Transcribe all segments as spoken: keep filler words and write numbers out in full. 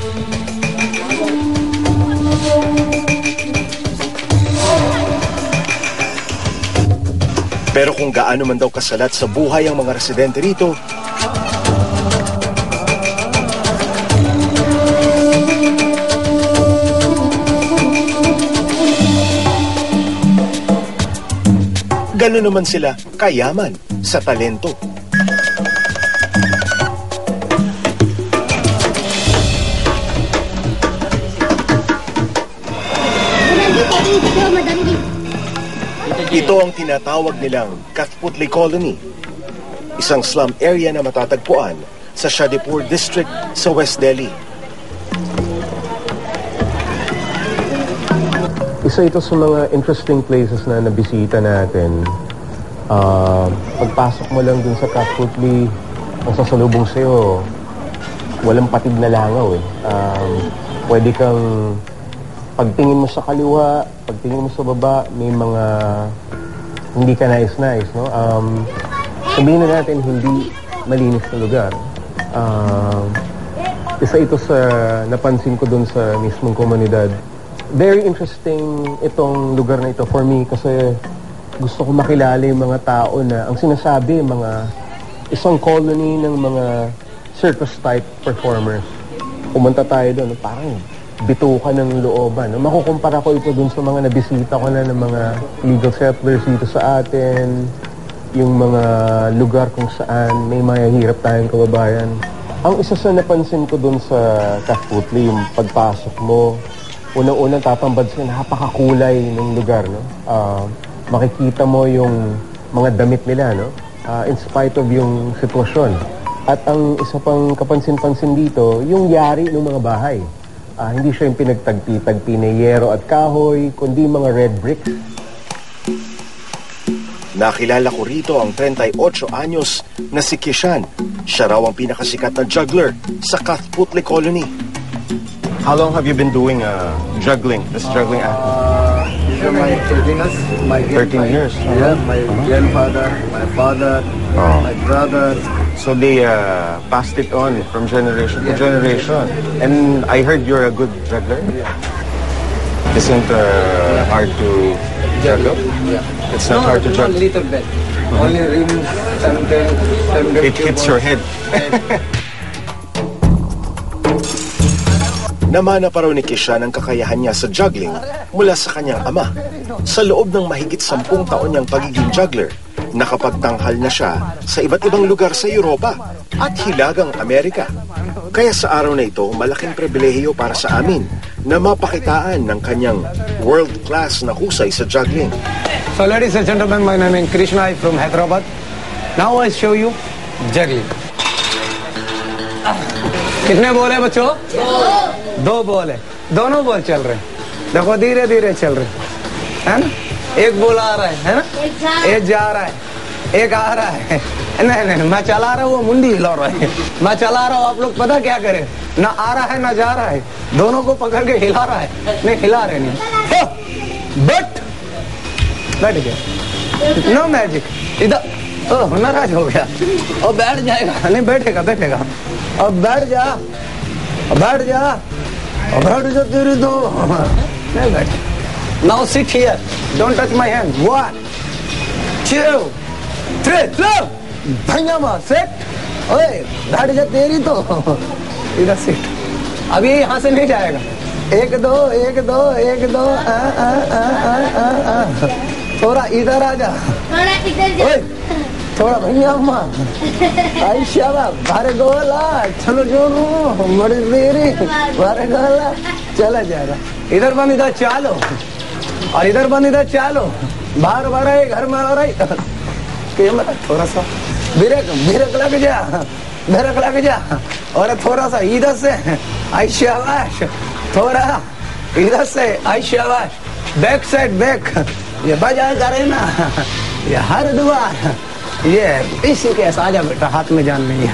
Pero kung gaano man daw kasalat sa buhay ang mga residente rito, gano'n naman sila kayaman sa talento. Ito ang tinatawag nilang Kathputli Colony, isang slum area na matatagpuan sa Shadipur District sa West Delhi. Isa ito sa mga interesting places na nabisita natin. Uh, pagpasok mo lang dun sa Kathputli, ang sasalubong sa'yo, walang patid na langaw eh. Um, pwede kang, pagtingin mo sa kaliwa, pagtingin mo sa baba, may mga hindi ka nais-nais, no? Um, sabihin na natin, hindi malinis na lugar. Uh, isa ito sa napansin ko dun sa mismong komunidad. Very interesting itong lugar na ito for me kasi gusto ko makilala yung mga tao na ang sinasabi, mga isang colony ng mga circus-type performers. Pumunta tayo doon, parang bituka ng looban. No? Makukumpara ko ito dun sa mga nabisita ko na ng mga legal settlers dito sa atin, yung mga lugar kung saan may mahihirap tayong kababayan. Ang isa sa napansin ko dun sa Kathputli, yung pagpasok mo, unang-unang tatambad sa'yo, napakakulay ng lugar. No? Uh, makikita mo yung mga damit nila, no? Uh, in spite of yung sitwasyon. At ang isa pang kapansin-pansin dito, yung yari ng mga bahay. Uh, hindi siya yung pinagtagpi-tagpi na yero at kahoy, kundi mga red bricks. Nakilala ko rito ang thirty-eight anyos na si Kishan. Siya raw ang pinakasikat na juggler sa Kathputli Colony. How long have you been doing uh, juggling, this juggling act? Uh, these are my thirteen years. My thirteen years? Yeah, my uh-huh. grandfather, my father, oh. my brother. So they uh, passed it on from generation to yeah. generation. And I heard you're a good juggler? Yeah. Isn't uh, yeah. hard to juggle? Yeah. It's not no, hard to juggle? No, little bit. Mm-hmm. Only rings, sometimes, sometimes it hits your head. Namana pa raw ni Kishan ang kakayahan niya sa juggling mula sa kanyang ama. Sa loob ng mahigit sampung taon niyang pagiging juggler, nakapagtanghal na siya sa iba't ibang lugar sa Europa at Hilagang Amerika. Kaya sa araw na ito, malaking pribilehiyo para sa amin na mapakitaan ng kanyang world-class na husay sa juggling. So ladies and gentlemen, my name is Krishna from Hyderabad. Now I show you juggling. कितने ball है बच्चों? दो बॉल है, दोनों बॉल चल रहे हैं. देखो धीरे धीरे चल रहे है ना. एक बॉल आ रहा है है ना, एक जा रहा है, एक आ रहा है. नहीं नहीं, मैं चला रहा हूँ, वो मुंडी हिला रहा है. मैं चला रहा हूँ, आप लोग पता क्या करें, ना आ रहा है ना जा रहा है, दोनों को पकड़ के हिला रहा है. नहीं हिला रहे नहीं. बट बैठ गया, नो मैजिक. इधर ओ नाराज हो गया. और बैठ जाएगा, नहीं बैठेगा बैठेगा. अब बैठ जा, बैठ जा, बैठ जा तेरी दो. नहीं बैठ. Now sit here. Don't touch my hand. One, two, three. Slow. भैया माँ sit. ओए बैठ जा तेरी तो. इधर sit. अभी यहाँ से नहीं जाएगा. एक दो, एक दो, एक दो. आ, आ, आ, आ, आ, आ. थोड़ा इधर आ जा. थोड़ा इधर जा. थोड़ा भैया अम्मा. आई शाबाश. बारे गोला. चलो जोरू. मरी तेरी. बारे गोला. चला जाएगा. इधर बंद, इधर चालो. और इधर बंद, इधर चालो. बाहर बाहर है, घर में आ रही. थोड़ा सा ब्रेक ब्रेक लग जा. ब्रेक लग जा. और थोड़ा सा इधर से. आई शाबाश. थोड़ा इधर से. आई शाबाश. Back side back. ये बजा करे ना. ये हर दुआ. ये इसी के साजा बेटा, हाथ में जान नहीं है.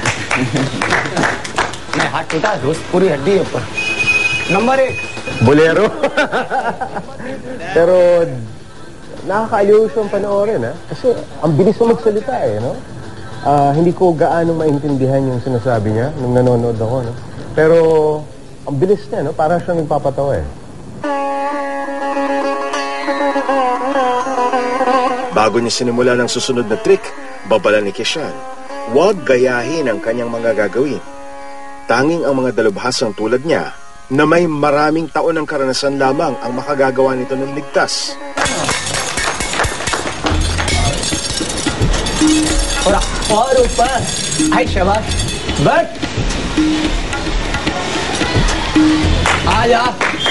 नहीं हाथ टूटा, दोस्त पूरी हड्डी है ऊपर. नंबर एक bolero. Pero nakakaaliw siyang panoorin, ha? Kasi ang bilis mo magsalita eh, no? Uh, hindi ko gaano maintindihan yung sinasabi niya nung nanonood ako, no? Pero Ang bilis niya, no? Parang siyang nagpapatawa eh. Bago niya sinimula ng susunod na trick, babala ni Keshan, huwag gayahin ang kanyang mga gagawin. Tanging ang mga dalubhasang tulad niya na may maraming taon ng karanasan lamang ang makagagawa nito ng ligtas. और ऊपर आई शाबाश बट आजा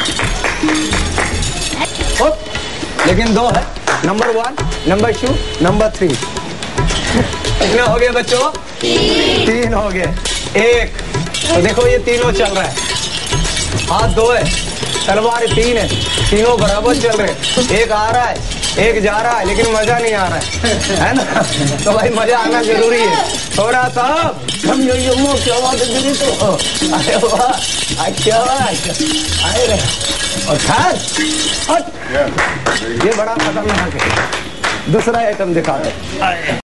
हुप लेकिन दो है number one number two number three कितने हो गए बच्चों तीन हो गए एक तो देखो ये तीनों चल रहा है हाथ दो है तलवार तीन है तीनों बराबर चल रहे एक आ रहा है एक जा रहा है लेकिन मजा नहीं आ रहा है है ना तो भाई मजा आना जरूरी है थोड़ा सा हम यो यो मो क्या बात है तो अरे वाह क्या आए रे और खास ये बड़ा खतरनाक है दूसरा आइटम दिखा दो